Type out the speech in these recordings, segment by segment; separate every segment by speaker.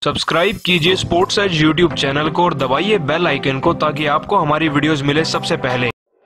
Speaker 1: Subscribe कीजिए sports as YouTube channel को और दबाइए बेल आइकन को ताकि आपको हमारी वीडियोस मिले सबसे पहले।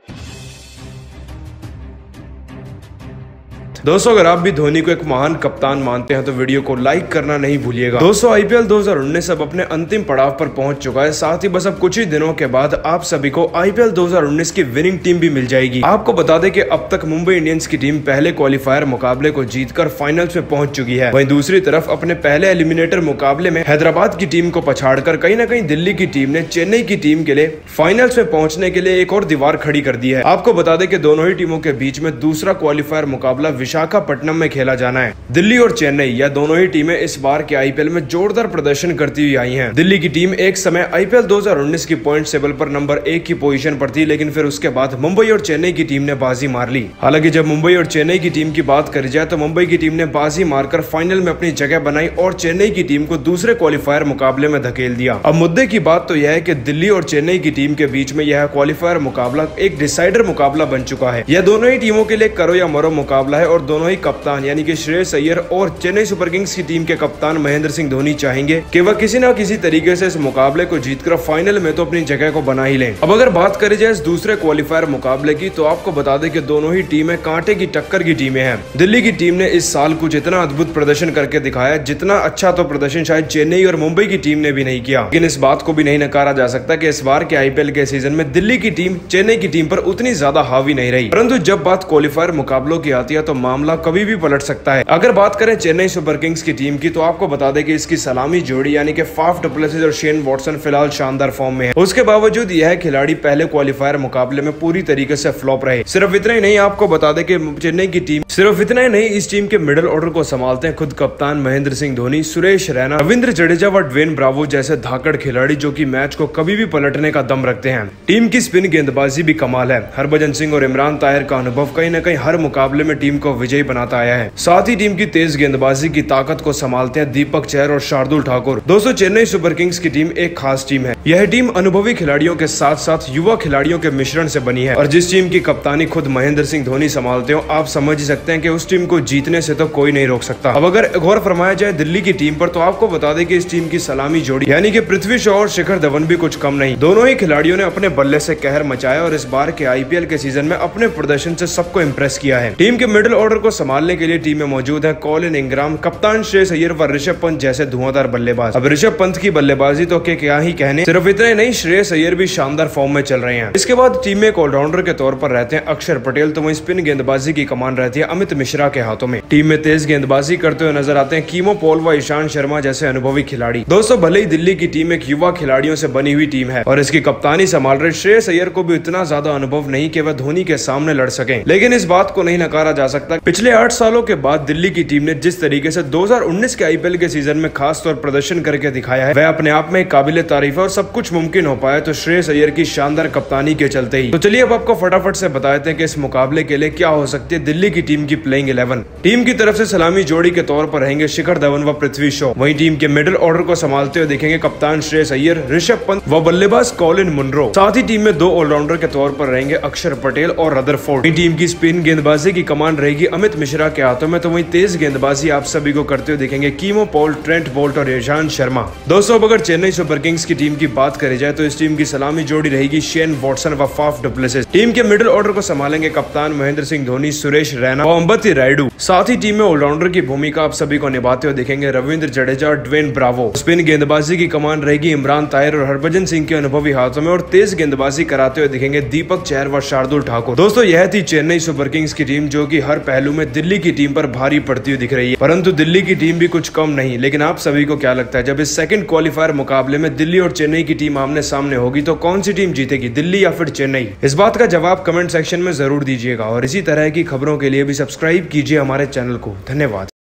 Speaker 2: दोस्तों, अगर आप भी धोनी को एक महान कप्तान मानते हैं तो वीडियो को लाइक करना नहीं भूलिएगा। दोस्तों, आईपीएल 2019 अब अपने अंतिम पड़ाव पर पहुंच चुका है। साथ ही बस अब कुछ ही दिनों के बाद आप सभी को आईपीएल 2019 की विनिंग टीम भी मिल जाएगी। आपको बता दें कि अब तक मुंबई इंडियंस की टीम पहले क्वालिफायर मुकाबले को जीतकर फाइनल्स में पहुंच चुकी है। वहीं दूसरी तरफ अपने पहले एलिमिनेटर मुकाबले में हैदराबाद की टीम को पछाड़कर कहीं न कहीं दिल्ली की टीम ने चेन्नई की टीम के लिए फाइनल्स में पहुंचने के लिए एक और दीवार खड़ी कर दी है। आपको बता दें कि दोनों ही टीमों के बीच में दूसरा क्वालिफायर मुकाबला विशाखापट्टनम में खेला जाना है। दिल्ली और चेन्नई या दोनों ही टीमें इस बार के आईपीएल में जोरदार प्रदर्शन करती हुई आई हैं। दिल्ली की टीम एक समय आईपीएल 2019 की पॉइंट टेबल पर नंबर 1 की पोजीशन पर थी, लेकिन फिर उसके बाद मुंबई और चेन्नई की टीम ने बाजी मार ली। हालांकि जब मुंबई और चेन्नई की टीम की बात करी जाए तो मुंबई की टीम ने बाजी मारकर फाइनल में अपनी जगह बनाई और चेन्नई की टीम को दूसरे क्वालिफायर मुकाबले में धकेल दिया। अब मुद्दे की बात तो यह है कि दिल्ली और चेन्नई की टीम के बीच में यह क्वालिफायर मुकाबला एक डिसाइडर मुकाबला बन चुका है। यह दोनों ही टीमों के लिए करो या मरो मुकाबला है और दोनों ही कप्तान यानी कि श्रेयस अय्यर और चेन्नई सुपर किंग्स की टीम के कप्तान महेंद्र सिंह धोनी चाहेंगे कि वह किसी न किसी तरीके से इस मुकाबले को जीतकर फाइनल में तो अपनी जगह को बना ही लें। अब अगर बात करी जाए इस दूसरे क्वालिफायर मुकाबले की तो आपको बता दें कि दोनों ही टीमें कांटे की टक्कर की टीमें हैं। दिल्ली की टीम ने इस साल कुछ इतना अद्भुत प्रदर्शन करके दिखाया जितना अच्छा तो प्रदर्शन शायद चेन्नई और मुंबई की टीम ने भी नहीं किया। लेकिन इस बात को भी नहीं नकारा जा सकता कि इस बार के आईपीएल के सीजन में दिल्ली की टीम चेन्नई की टीम पर उतनी ज्यादा हावी नहीं रही, परंतु जब बात क्वालिफायर मुकाबलों की आती है तो मामला कभी भी पलट सकता है। अगर बात करें चेन्नई सुपर किंग्स की टीम की तो आपको बता दें कि इसकी सलामी जोड़ी यानी कि फाफ डु प्लेसिस और शेन वॉटसन फिलहाल शानदार फॉर्म में है। उसके बावजूद यह खिलाड़ी पहले क्वालिफायर मुकाबले में पूरी तरीके से फ्लॉप रहे। सिर्फ इतना ही नहीं, आपको बता दें कि चेन्नई की टीम सिर्फ इतना ही नहीं, इस टीम के मिडिल ऑर्डर को संभालते हैं खुद कप्तान महेंद्र सिंह धोनी, सुरेश रैना, रविंद्र जडेजा व ड्वेन ब्रावो जैसे धाकड़ खिलाड़ी जो कि मैच को कभी भी पलटने का दम रखते हैं। टीम की स्पिन गेंदबाजी भी कमाल है। हरभजन सिंह और इमरान ताहिर का अनुभव कहीं न कहीं हर मुकाबले में टीम को विजयी बनाता आया है। साथ ही टीम की तेज गेंदबाजी की ताकत को संभालते हैं दीपक चहर और शार्दुल ठाकुर। दोस्तों, चेन्नई सुपर किंग्स की टीम एक खास टीम है। यह टीम अनुभवी खिलाड़ियों के साथ साथ युवा खिलाड़ियों के मिश्रण से बनी है और जिस टीम की कप्तानी खुद महेंद्र सिंह धोनी संभालते हो, आप समझ ही सकते हैं कि उस टीम को जीतने से तो कोई नहीं रोक सकता। अब अगर गौर फरमाया जाए दिल्ली की टीम पर तो आपको बता दें कि इस टीम की सलामी जोड़ी यानी कि पृथ्वी शॉ और शिखर धवन भी कुछ कम नहीं। दोनों ही खिलाड़ियों ने अपने बल्ले से कहर मचाया और इस बार के आईपीएल के सीजन में अपने प्रदर्शन से सबको इम्प्रेस किया है। टीम के मिडिल ऑर्डर को संभालने के लिए टीम में मौजूद है कॉलिन इंग्राम, कप्तान श्रेयस अय्यर व ऋषभ पंत जैसे धुआंधार बल्लेबाज। अब ऋषभ पंत की बल्लेबाजी तो क्या ही कहने, सिर्फ इतना ही नहीं, श्रेयस अय्यर भी शानदार फॉर्म में चल रहे हैं। इसके बाद टीम में एक ऑलराउंडर के तौर पर रहते हैं अक्षर पटेल, तो वहीं स्पिन गेंदबाजी की कमान रहती है अमित मिश्रा के हाथों में। टीम में तेज गेंदबाजी करते हुए नजर आते हैं कीमो पॉल व ईशांत शर्मा जैसे अनुभवी खिलाड़ी। दोस्तों, भले ही दिल्ली की टीम एक युवा खिलाड़ियों से बनी हुई टीम है और इसकी कप्तानी संभाल रहे श्रेयस अय्यर को भी इतना ज्यादा अनुभव नहीं कि वह धोनी के सामने लड़ सके, लेकिन इस बात को नहीं नकारा जा सकता पिछले 8 सालों के बाद दिल्ली की टीम ने जिस तरीके से 2019 के आईपीएल के सीजन में खास तौर प्रदर्शन करके दिखाया है वह अपने आप में काबिले तारीफ है और सब कुछ मुमकिन हो पाया तो श्रेयस अय्यर की शानदार कप्तानी के चलते ही। तो चलिए अब आपको फटाफट से बता देते हैं कि इस मुकाबले के लिए क्या हो सकती है दिल्ली की टीम की प्लेइंग 11। टीम की तरफ से सलामी जोड़ी के तौर पर रहेंगे शिखर धवन व पृथ्वी शॉ। वहीं टीम के मिडिल ऑर्डर को संभालते हुए दिखेंगे कप्तान श्रेयस अय्यर, ऋषभ पंत व बल्लेबाज कॉलिन मुनरो। साथ ही टीम में 2 ऑलराउंडर के तौर पर रहेंगे अक्षर पटेल और रदरफोर्ड। टीम की स्पिन गेंदबाजी की कमान रहेगी अमित मिश्रा के हाथों में, तो वहीं तेज गेंदबाजी आप सभी को करते हुए दिखेंगे कीमो पॉल, ट्रेंट बोल्ट और ईशांत शर्मा। दोस्तों, अब अगर चेन्नई सुपर किंग्स की टीम की बात करी जाए तो इस टीम की सलामी जोड़ी रहेगी शेन वॉटसन व फाफ डु प्लेसिस। टीम के मिडिल ऑर्डर को संभालेंगे कप्तान महेंद्र सिंह धोनी, सुरेश रैना और अंबती रायडू। साथ ही टीम में ऑलराउंडर की भूमिका आप सभी को निभाते हुए दिखेंगे रविंद्र जडेजा और ड्वेन ब्रावो। स्पिन गेंदबाजी की कमान रहेगी इमरान ताहिर और हरभजन सिंह के अनुभवी हाथों में और तेज गेंदबाजी कराते हुए दिखेंगे दीपक चहर व शार्दुल ठाकुर। दोस्तों, यह थी चेन्नई सुपर किंग्स की टीम जो कि हर पहलू में दिल्ली की टीम पर भारी पड़ती हुई दिख रही है, परंतु दिल्ली की टीम भी कुछ कम नहीं। लेकिन आप सभी को क्या लगता है जब इस सेकंड क्वालिफायर मुकाबले में दिल्ली और चेन्नई की टीम आमने सामने होगी तो कौन सी टीम जीतेगी, दिल्ली या फिर चेन्नई? इस बात का जवाब कमेंट सेक्शन में जरूर दीजिएगा और इसी तरह की खबरों के लिए भी सब्सक्राइब कीजिए हमारे चैनल को। धन्यवाद।